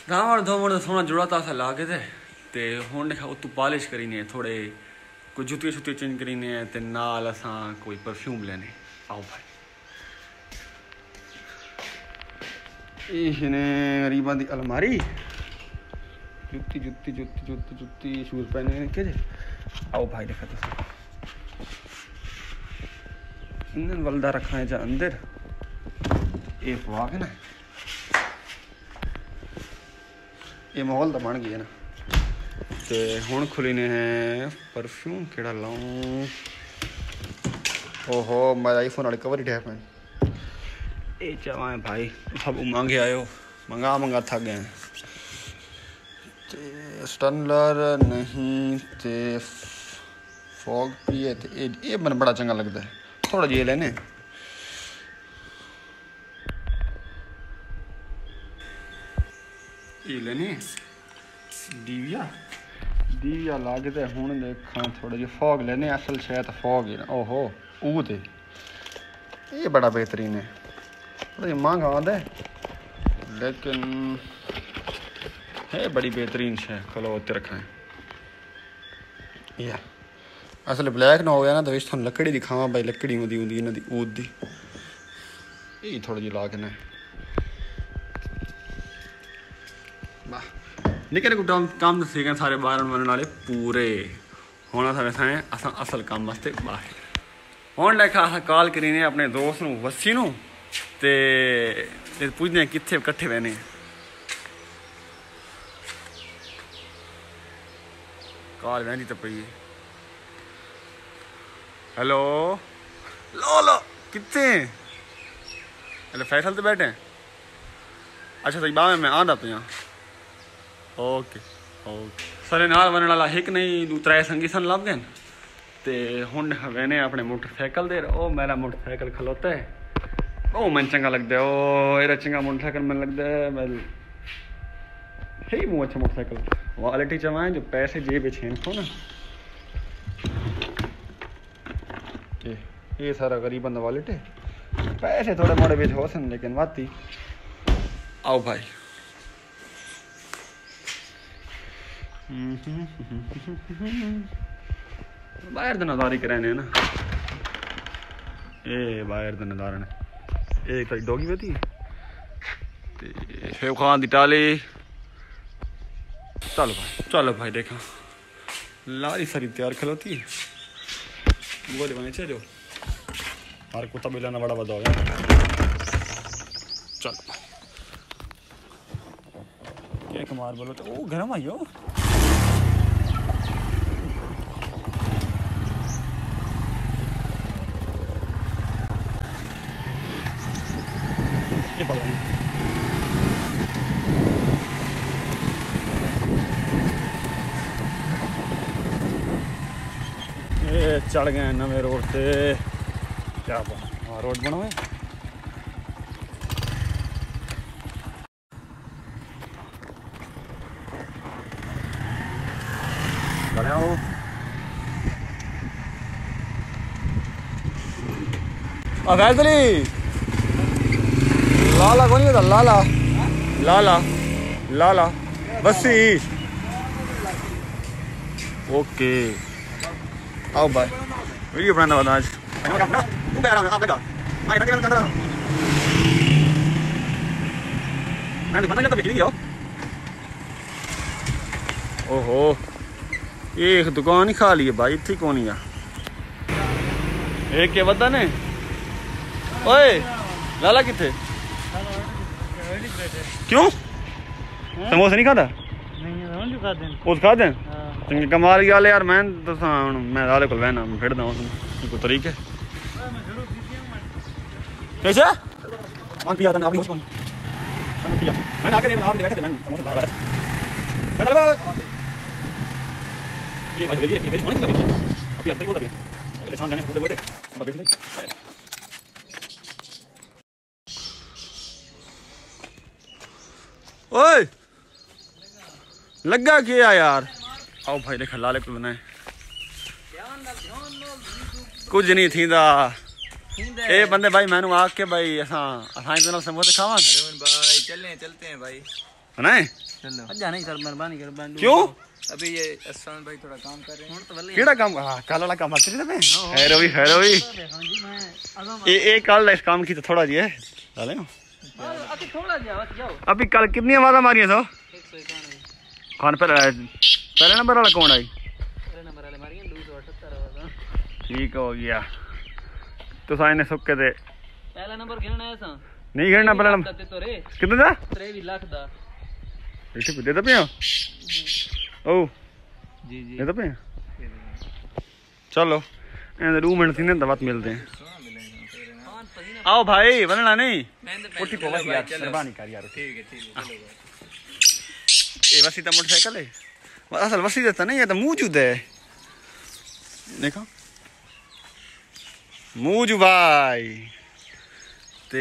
रावण धोवण सोना जुड़ा था ला के ते हुण उतू पॉलिश करीने थोड़े कोई जुतियां शुतियां चेंज करीने ते नाल असां कोई परफ्यूम लेने। आओ भाई इने गरीबां दी अलमारी जुत्ती जुत्ती जुत्ती जुत्ती जुत्ती शूज पहने के जे। आओ भाई देखा तो इन्हन वलदा रखना है जा अंदर ये पवा के ना ये माहौल तो बन गया ना। तो हुण खुलीने हैं परफ्यूम केड़ा लाऊं। ओहो मैं आईफोन वाले कवर ही टैप है ये चवाएं भाई सब मांगे आयो मंगा थक गए हैं। स्टनलर नहीं ते फॉग पिए ते ये मन बड़ा चंगा लगता है थोड़ा जी लेने। ये लेने दीविया लागते हूँ देखा थोड़ा जी फॉग लेने असल शायद फॉग ही ना। ओहो ऊते ये बड़ा बेहतरीन है थोड़ा जी महंगा आंदा है लेकिन है बड़ी बेहतरीन है। कलो उत्ते रखा है या असल ब्लैक ना हो गया ना तो इस थोड़ी लकड़ी दिखावा भाई लकड़ी होती होंगी इन्हों की ऊद दी ये थोड़ा जी ला के ना वाह निके निके काम दसे गए सारे बाहर बनने वाले पूरे होना था वैसा है असा असल काम वास्ते बाहर हूँ लेखा अस कॉल करीने अपने दोस्त नूं वसी नूं ते पुछने कित्थे कट्ठे बहने। कॉल वहदी तो पई हेलो लो लो कित्थे अरे फैसल तो बैठे अच्छा सही बावे मैं आंदा पिया ओके ओके सारे नाल बनने वाला एक नहीं दो त्रै संगी सन लभ गए ते हुण वहने अपने मोटरसाइकिल दे ओ मेरा मोटरसाइकिल खलोता है ओ मन चंगा लगता है ओ एरा चंगा मोटरसाइकिल मन लगता है मैं है ही मुँह अच्छा मोटरसाइकिल वालिटी चवाएं जो पैसे जेब छेन को ना ये सारा गरीबन वॉलेट है पैसे थोड़े मोड़े बिच हो सन लेकिन वाती। आओ भाई बाहर तो नज़ारे कराने ना ये बाहर तो नज़ारे ने एक तारी डोगी बेती शेब खान दी टाली। चलो भाई देखा लारी सारी तैयार खलोती बोले बने चलो हर कुत्ता बिलाना बड़ा बदा हो गया। चल क्या कमार बोलो तो ओ गरम आइयो ये पकड़ ये चढ़ गए नवे रोड से क्या बात रोड बनावे फैसली लाला कौन होता लाला लाला लाला बसी ओके आओ भाई वीडियो बनाना बता आज ओहो एक दुकान ही खा ली है भाई इतनी कौन ही एक के बता ने ओए लाला किथे क्यों समोसा नहीं खाता उस खा दें चंगे कमाल गल यार मैं दसा मैं लाले को बहना फिर दा कोई तरीके कैसे मान पिया था ना आपने पिया मैंने आके आप बैठे थे मैं समोसा खा रहा ये भाई ये भेज माने अभी अंदर बोल रहे हैं अगले शाम जाने पूरे बैठे अब बैठ ले ओए लगा क्या यार आओ भाई देख लाले को बनाए कुछ नहीं थींदा ए बंदे भाई मैनू आके भाई असां तो समोसे खावा अरुण भाई चलते हैं भाई बनाए? चलो अच्छा नहीं सर मेहरबानी कर बंद। क्यों? अभी ये अहसान भाई थोड़ा काम कर रहे हैं तो वल्ले केड़ा काम? हां कल वाला काम आते थे है रोवी हां जी मैं आजम ये कल इस काम की तो थोड़ा जी है डाले अभी थोड़ा जाओ अभी कल कितनी आवाज़ मारी तो 191 खान पहले नंबर वाला कौन आई? पहले नंबर वाले मारी 278 आवाज ठीक हो गया तो साइने सुक्के दे पहला नंबर खेलना है सा नहीं खेलना पहला नंबर तो रे कितने दा 23 लाख दा इसे दे दे पे ओ जी जी दे दे पे चलो इन 2 मिनट थी ना बात मिलते हैं। आओ भाई बनना नहीं उठी पो बस यार मेहरबानी कर यार ठीक है चलो ये वसी तो मोटरसाइकिल है असल वसी देता नहीं ये तो मौजूद है देखो मौजू भाई ते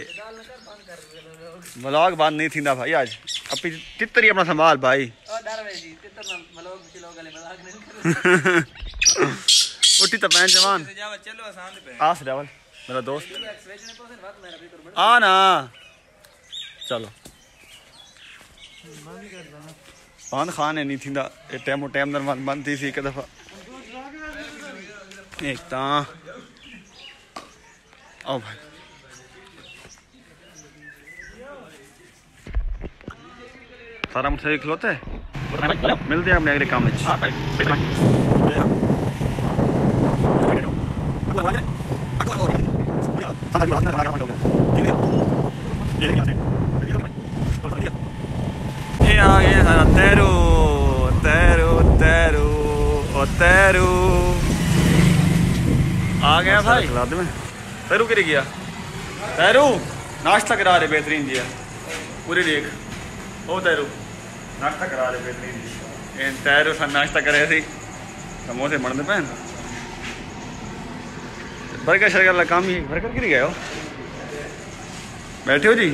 व्लॉग बंद नहीं थींदा भाई आज अपनी तितरी अपना संभाल भाई उठी तो पैन जवान आस डबल मेरा दोस्त आ ना चलो बंद खाने नहीं थींदा टाइमो टाइम बंद थी एक दफ़ा एक ता आओ भाई सारा मुझसे खिलौता है मिलते हैं अपने अगले काम में। ये आ गए सारा तैरू तैरू तैरू और तैरू आ गया भाई में तैरू गिर गया तैरू नाश्ता करा रहे बेहतरीन जी पूरी देख ओ तैरू नाश्ता करा रहे बेहतरीन जी तैरू सा नाश्ता करे सी समोसे बनते पैन बर्गर शर्गर वाला काम ही बर्गर गिर गया हो बैठे हो जी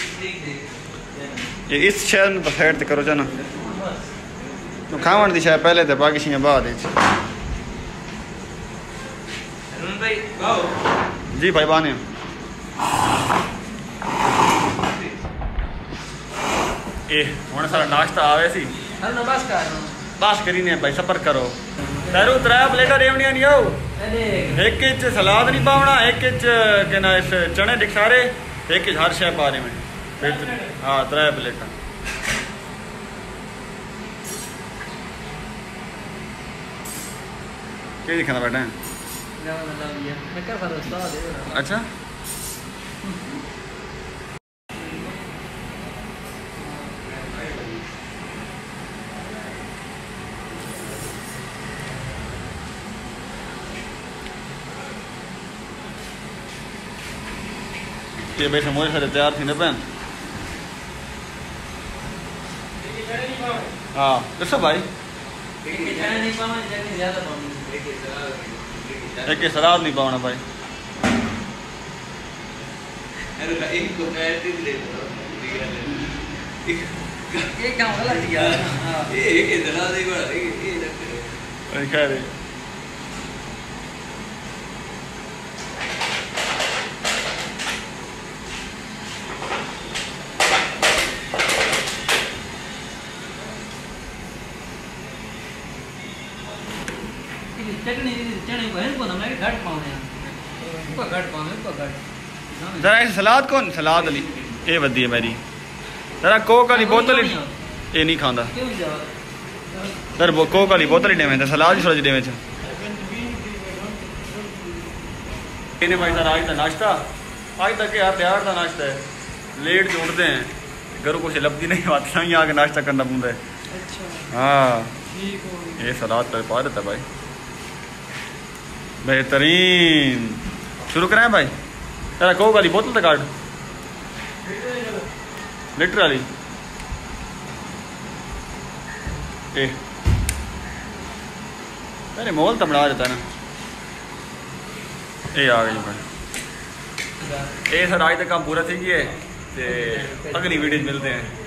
ये इस शहर में तो फैट करो जना तो खावन दी शायद पहले थे बाकी शियां बाद जी भाई बाने ए हुण सारा नाश्ता आवे सी बस करी ने भाई सफर करो तैरू 3 प्लेटा देवनिया नहीं आओ एक इंच सलाद नहीं पावना एक इंच के ना इस चने डिक्सारे एक इंच हर शय पाने में हाँ 3 प्लेटा क्या दिखाना बैठा है अच्छा ये भाई समोसे सारे तैयार थी ना पैन हाँ दसो भाई एक सलाद नहीं पाना भाई खैर जरा सलाद कौन सलाद अली ये वधी है मेरी जरा कोक वाली बोतल ये नहीं खाता सर कोक वाली बोतल ही डेमें सलाद ही थोड़ा डेमें इन्हें भाई सर आज का नाश्ता आज तक यार तैयार का नाश्ता है लेट जो उठते हैं घरों कुछ लब्धी नहीं आती यहाँ आके नाश्ता करना पड़ता है। हाँ ये सलाद पर पा देता भाई बेहतरीन शुरू कराएं भाई तेरा कोक वाली बोतल तक काट लीटर वाली ए मैंने मोल तो बना देता ना ये आ गई भाई ये सर आज तक काम पूरा थी अगली वीडियो मिलते हैं।